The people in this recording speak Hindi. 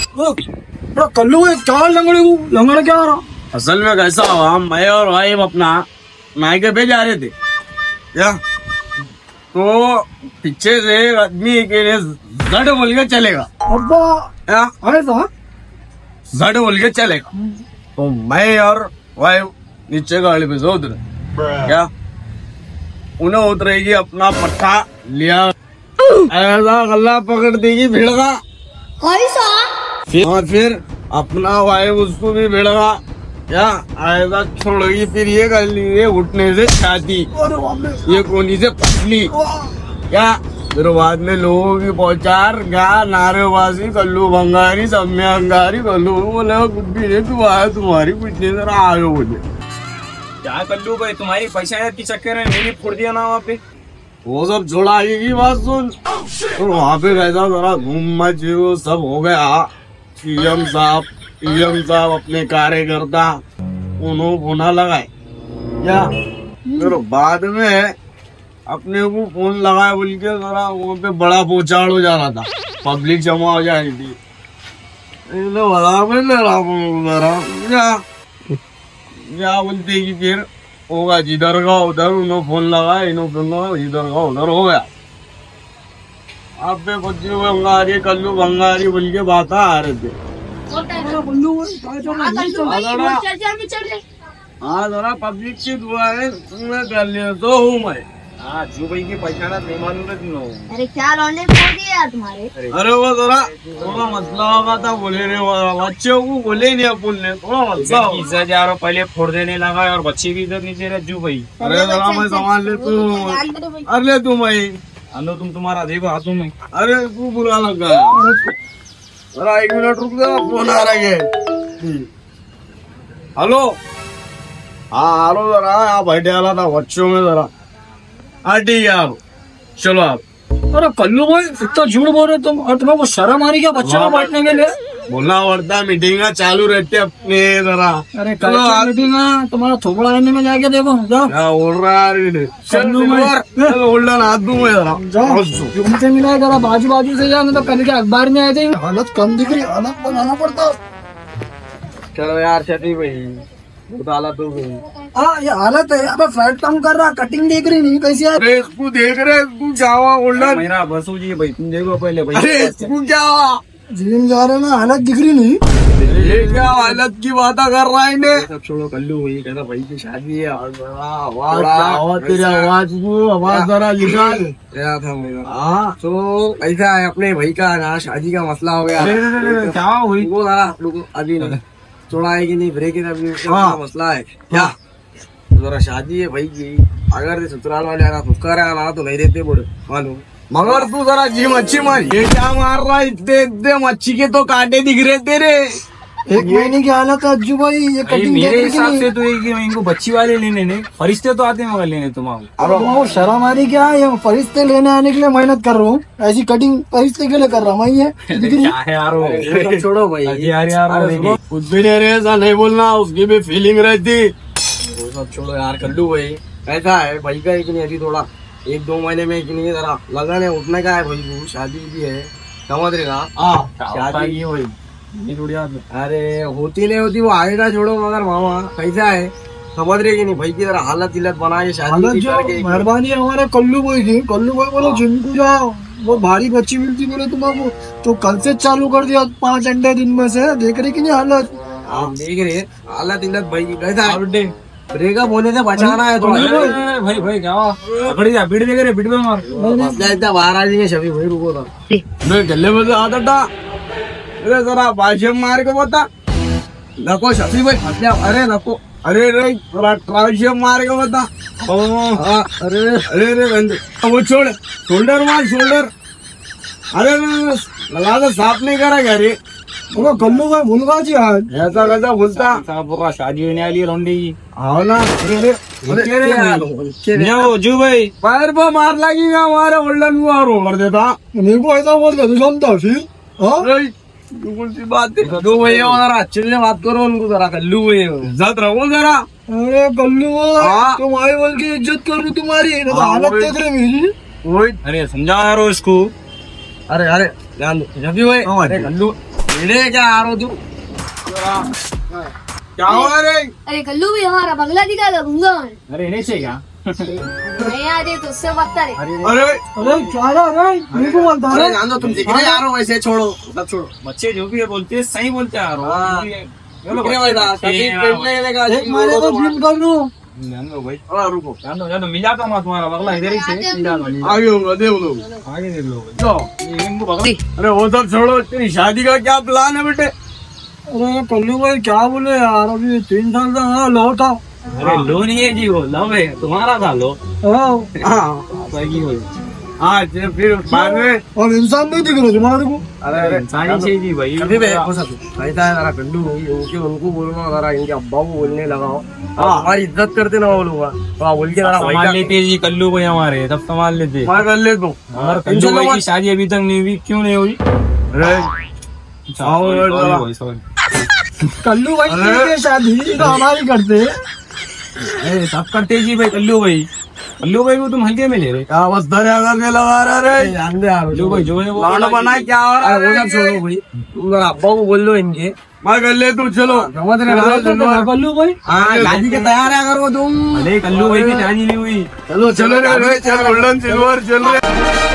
कल्लू क्या लंगड़े को लंगड़ा क्या आ रहा? असल में कैसा हुआ, मैं और वाइफ अपना मायके पे जा रहे थे क्या, तो पीछे से एक आदमी के जड़ बोल के चलेगा। अब्बा क्या अरे था जड़ बोल के चलेगा, तो मैं और वाइफ नीचे गाड़ी पे से उतरे क्या, उन्हें उतरेगी अपना पट्टा लिया, ऐसा गला पकड़ देगी भिड़गा, फिर अपना वाइफ उसको भी भिड़गा क्या, ऐसा छोड़ेगी, फिर ये कर ली उठने से छाती, ये कोनी से पतली क्या, फिर बाद में लोगों की पहुंचार गा नारेबाजी कल्लू भंगारी सम्य अंगारी कल्लू बोले कुछ भी नहीं, तू आया तुम्हारी कुछ नहीं, जरा आगे बोले क्या कल्लू भाई तुम्हारी पैसा की चक्कर में मेरी फोड़ दिया ना वहाँ पे। वो सब छोड़ा की बात सुन, तो वहाँ पे कैसा जरा घूम मच सब हो गया, पीएम साहब अपने कार्यकर्ता उन्होंने फोना लगाए क्या, फिर बाद में अपने को फोन लगाए बोल के जरा वहाँ पे बड़ा पोचाड़ हो जा रहा था, पब्लिक जमा हो जा रही थी, क्या बोलते कि फिर होगा जिधर का उधर, उन्होंने फोन लगाया, इन्होंने इधर का उधर हो गया। आप पे कुछ भंगारी कल्लू भंगारी बोल के बात आ रहे थे। हाँ जरा पब्लिक की दुआ है, तुम्हें कर लिया तो हूँ मैं। हाँ जू भाई की पहचाना नहीं मालूम है तुम। अरे क्या लौंडे फोड़ दिए यार तुम्हारे। अरे वो जरा थोड़ा मसला होगा था, बोले रे बच्चों को बोले नहीं बोलने, थोड़ा मसला इज्जत यार पहले फोड़ देने लगा और बच्चे की इज्जत नीचे रह जू भाई। अरे जरा मैं सामान ले तू, अरे ले तू मैं अनु तुम तुम्हारा देखो हाथों में। अरे तू बुरा लगा, जरा 1 मिनट रुक जा, फोन आ रहा है। हेलो हाँ हेलो, जरा आप बैठे वाला था बच्चों में जरा, हाँ ठीक है आप चलो आप। अरे कल्लू भाई इतना झूठ बोल रहे तुम, और तुम्हें को शर्म आ रही क्या बच्चे को बैठने के लिए? बोलना पड़ता, मीटिंग चालू रहते अपने जरा। अरे मीटिंग तुम्हारा थोपड़ा आने में जाके देखो जाओ। क्या बोल रहा है होल्डर हाथ दूं मैं जरा, जाओ तुमसे मिला है जरा, बाजू से जाओ, तो कल के अखबार में आए थे, हालत कम दिख रही, हालत बनाना पड़ता। चलो यार शफी भाई बहुत हालत हो गई। हाँ ये हालत है, अब फ्लैट काम कर रहा, कटिंग देख रही नहीं कैसी है। अरे इसको देख रहे तू जावा होल्डर, मेरा बसू जी भाई तुम देखो पहले भाई। अरे इसको क्या जिम जा रहे ना, हालत दिख रही नहीं। ये क्या हालत की बात कर रहा है इन्हें? सब छोड़ो कल्लू भाई कहता भाई की शादी है, आवाज जरा निकाल। हाँ तो ऐसा है अपने भाई का ना शादी का मसला हो गया। क्या हुई वो अभी नहीं थोड़ा है कि नहीं ब्रेक मसला है क्या, जरा शादी है भाई की, अगर ससुराल वाले आना फुटकार आना तो नहीं देते बोले मालूम। मगर तू जरा जी मच्छी मार, ये क्या मार रहा है, इतने मच्छी के तो कांटे दिख रहे तेरे। 1 महीने की हालत है अज्जू भाई, ये कटिंग मेरे हिसाब से तो इनको बच्ची वाले लेने नहीं, फरिश्ते तो आते हैं मगर लेने तुम्हारा। अब वो शर्म आ रही क्या, ये फरिश्ते लेने आने के लिए मेहनत कर रहा हूँ, ऐसी कटिंग फरिश्ते के लिए कर रहा हूँ मैं। यार छोड़ो भाई यार, कुछ भी नहीं रहे, ऐसा नहीं बोलना, उसकी भी फीलिंग रहती। वो सब छोड़ो यार कल्लू भाई, ऐसा है भाई का एक नहीं अभी थोड़ा 1-2 महीने में कि नहीं जरा लगन है उठने का है भाई को, शादी भी है समझ रहे ना। शादी भाई थोड़ी अरे होती नहीं होती वो आएगा छोड़ो, मगर मामा कैसा है समझ रहे कि नहीं भाई की जरा हालत इलत बना के शादी करके। मेहरबानी है हमारे कल्लू भाई की, कल्लू भाई बोलो जिम को जाओ, वो भारी बच्ची मिलती बोले तुम्हारे, तो कल से चालू कर दिया 5 अंडे दिन में से, देख रहे कि नहीं हालत। आप देख रहे हालत इलत भाई की कैसा है, ब्रेकअप होने से बचाना है तो भाई क्या पकड़ी जा बीड़ देख रहे बीड़ में मार इतना बाहर आ जाएंगे शफी भाई रुको था मैं गले में आता, अरे जरा बाजू मार के बता नको शफी भाई, अरे नको, अरे रे थोड़ा ट्राइशेप मार के बता। अरे अरे अरे वो छोड़, शोल्डर मार शोल्डर, अरे लगा तो साफ नहीं करा क्या रे, कल्लू भाई मुलगा जी आज ऐसा कैसा बोलता, पूरा शादी होने वाली है लौंडे की। आओ ना जू भाई पैर पर मार लगी हमारे होल्डर को कर देता, मेरे को ऐसा बोल दे जानता फिर बिल्कुल सी बात है। दो भैया जरा अच्छे से बात करो उनको, जरा कल्लू भैया इज्जत रहो जरा। अरे कल्लू तुम्हारी बोल की इज्जत करूँ तुम्हारी, हालत देख रहे मेरी। अरे समझा यार इसको, अरे अरे ध्यान दो भाई, अरे कल्लू भिड़े क्या आ रहा तू? क्या हुआ रे? अरे कल्लू भी हमारा बंगला दिखा दूंगा मैं। अरे नहीं चाहिए क्या? नहीं आ रही तो उससे बदतर है। अरे अरे क्या रे मेरे को बोलता अरे है जान दो, तुम दिखने आ रहे हो वैसे, छोड़ो सब छोड़ो। बच्चे जो भी है बोलते हैं सही बोलते आ रहा दिखने वाला कभी पेटने लगा एक महीने को जिम कर लूं भाई रुको जानो मिल जाता हूँ तुम्हारा बगला इधर ही से आगे होगा, देख लो आगे देख लो लो। इनको बगल अरे वो सब छोड़ो, तेरी शादी का क्या प्लान है बेटे? अरे कल्लू भाई क्या बोले यार, अभी 3 साल का हाँ लो था। अरे लो नहीं है जी, वो लव है तुम्हारा था लो हाँ, सही हो हाँ फिर बाद में और इंसान नहीं दिख रहे तुम्हारे को। अरे इंसानी चाहिए जी भाई अभी ऐसा है जरा कंडू उनको बोलना, जरा इनके अब्बा को बोलने लगाओ, हमारी इज्जत करते ना वो लोग, तो बोल के जरा संभाल लेते जी कल्लू भाई हमारे, तब संभाल लेते। मैं कर ले तू। हमारे कल्लू भाई की शादी अभी तक नहीं हुई, क्यों नहीं हुई? कल्लू भाई की शादी तो हमारी करते हैं। सब करते जी भाई। कल्लू भाई को तुम हल्के में ले रहे। क्या बस दरिया करके लगा रहा रे? जान दे यार कल्लू भाई जो है वो लौंडा बना क्या हो रहा वो है? सब छोड़ो भाई, तुम जरा अब्बा को बोल लो इनके। मैं कर ले तू, चलो समझ रहे ना कल्लू भाई हाँ, शादी के तैयार है अगर वो तुम। अरे कल्लू भाई की शादी नहीं हुई। चलो रे, चल गोल्डन सिल्वर चल रहे।